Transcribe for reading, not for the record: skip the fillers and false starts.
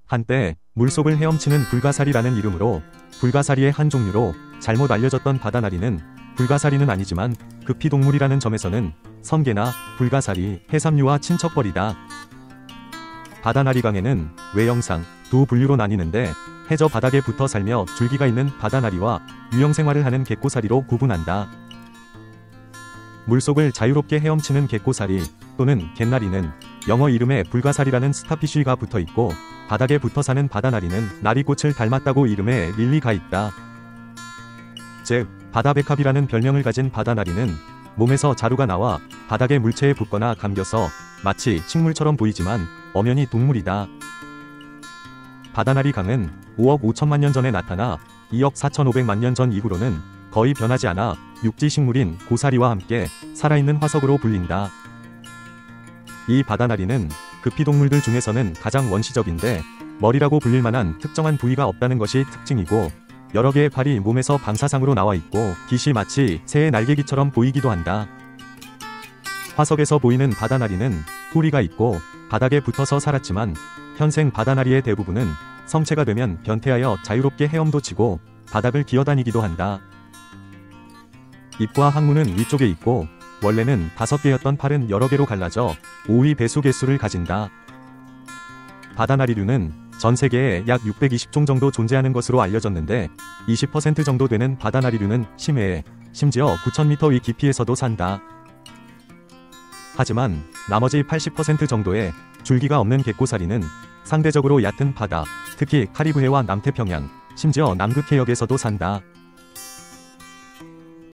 한때 물속을 헤엄치는 불가사리라는 이름으로 불가사리의 한 종류로 잘못 알려졌던 바다나리는 불가사리는 아니지만 급히동물이라는 점에서는 성게나 불가사리, 해삼류와 친척벌이다. 바다나리강에는 외형상 두 분류로 나뉘는데 해저 바닥에 붙어 살며 줄기가 있는 바다나리와 유형생활을 하는 갯고사리로 구분한다. 물속을 자유롭게 헤엄치는 갯고사리 또는 갯나리는 영어 이름에 불가사리라는 스타피쉬가 붙어있고 바닥에 붙어 사는 바다나리는 나리꽃을 닮았다고 이름에 릴리가 있다. 즉, 바다백합이라는 별명을 가진 바다나리는 몸에서 자루가 나와 바닥의 물체에 붙거나 감겨서 마치 식물처럼 보이지만 엄연히 동물이다. 바다나리 강은 5억 5천만 년 전에 나타나 2억 4,500만 년 전 이후로는 거의 변하지 않아 육지식물인 고사리와 함께 살아있는 화석으로 불린다. 이 바다나리는 급히동물들 중에서는 가장 원시적인데 머리라고 불릴 만한 특정한 부위가 없다는 것이 특징이고 여러 개의 팔이 몸에서 방사상으로 나와 있고 깃이 마치 새의 날개깃처럼 보이기도 한다. 화석에서 보이는 바다나리는 뿌리가 있고 바닥에 붙어서 살았지만 현생 바다나리의 대부분은 성체가 되면 변태하여 자유롭게 헤엄도 치고 바닥을 기어다니기도 한다. 입과 항문은 위쪽에 있고 원래는 5개였던 팔은 여러 개로 갈라져 5위 배수 개수를 가진다. 바다나리류는 전 세계에 약 620종 정도 존재하는 것으로 알려졌는데 20% 정도 되는 바다나리류는 심해에 심지어 9,000m 위 깊이에서도 산다. 하지만 나머지 80% 정도의 줄기가 없는 갯고사리는 상대적으로 얕은 바다, 특히 카리브해와 남태평양, 심지어 남극해역에서도 산다.